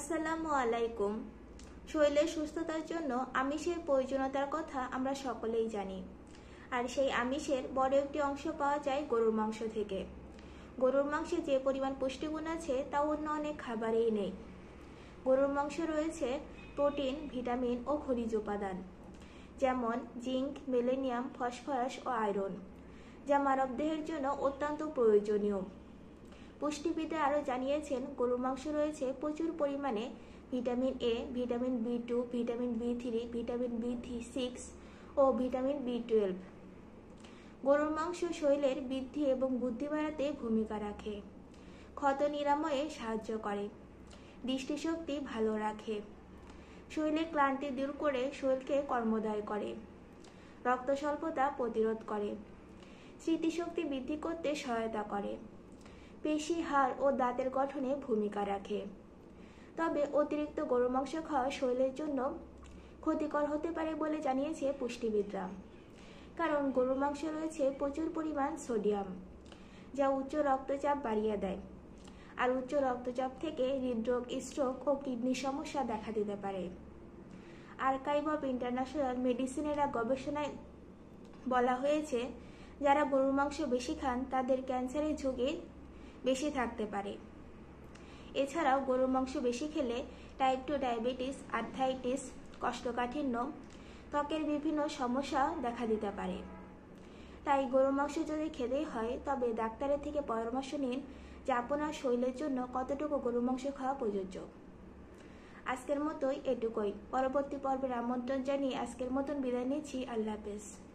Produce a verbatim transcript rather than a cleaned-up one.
আসসালামু আলাইকুম। শরীরের সুস্থতার জন্য আমিষের প্রয়োজনীয়তার কথা আমরা সকলেই জানি, আর সেই আমিষের বড় একটি অংশ পাওয়া যায় গরুর মাংস থেকে। গরুর মাংসে যে পরিমাণ পুষ্টিগুণ আছে তা অন্য অনেক খাবারেই নেই। গরুর মাংসে রয়েছে প্রোটিন, ভিটামিন ও খনিজ উপাদান, যেমন জিঙ্ক, সেলেনিয়াম, ফসফরাস ও আয়রন, যা মানবদেহের জন্য অত্যন্ত প্রয়োজনীয়। পুষ্টিবিদরা আরও জানিয়েছেন, গরুর মাংস রয়েছে প্রচুর পরিমাণে vitamin A, vitamin B two, vitamin B three, vitamin B six ও ভিটামিন বি টুয়েলভ। গরুর মাংস শরীরের বৃদ্ধি এবং বুদ্ধি বাড়াতে ভূমিকা রাখে, ক্ষত নিরাময়ে সাহায্য করে, দৃষ্টিশক্তি ভালো রাখে, শরীরে ক্লান্তি দূর করে শরীরকে কর্মদায় করে, রক্ত স্বল্পতা প্রতিরোধ করে, স্মৃতিশক্তি বৃদ্ধি করতে সহায়তা করে, পেশি, হাড় ও দাঁতের গঠনে ভূমিকা রাখে। তবে অতিরিক্ত গরুর মাংস খাওয়া শরীরের জন্য ক্ষতিকর হতে পারে বলে জানিয়েছে পুষ্টিবিদরা, কারণ গরুর মাংসে রয়েছে প্রচুর পরিমাণ সোডিয়াম, যা উচ্চ রক্তচাপ বাড়িয়ে দেয়, আর উচ্চ রক্তচাপ থেকে হৃদরোগ, স্ট্রোক ও কিডনির সমস্যা দেখা দিতে পারে। আর্কাইভ অফ ইন্টারন্যাশনাল মেডিসিনের এক গবেষণায় বলা হয়েছে, যারা গরুর মাংস বেশি খান তাদের ক্যান্সারের ঝুঁকি বেশি থাকতে পারে। এছাড়াও গরুর মাংস বেশি খেলে টাইপ টু ডায়াবেটিস, আর্থ্রাইটিস, কোষ্ঠকাঠিন্য, ত্বকের বিভিন্ন সমস্যা দেখা দিতে পারে। তাই গরুর মাংস যদি খেতেই হয় তবে ডাক্তারের থেকে পরামর্শ নিন যে আপনার শরীরের জন্য কতটুকু গরুর মাংস খাওয়া প্রযোজ্য। আজকের মতোই এটুকুই। পরবর্তী পর্বের আমন্ত্রণ জানিয়ে আজকের মতন বিদায় নিচ্ছি। আল্লাহ হাফেজ।